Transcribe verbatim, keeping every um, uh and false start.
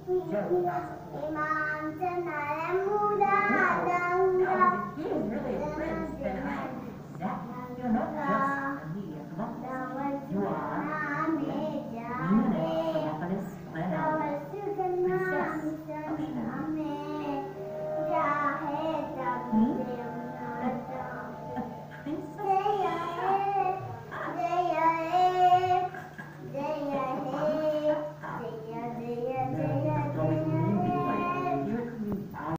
Imam Jannah Muda Danga. He was really a prince then. I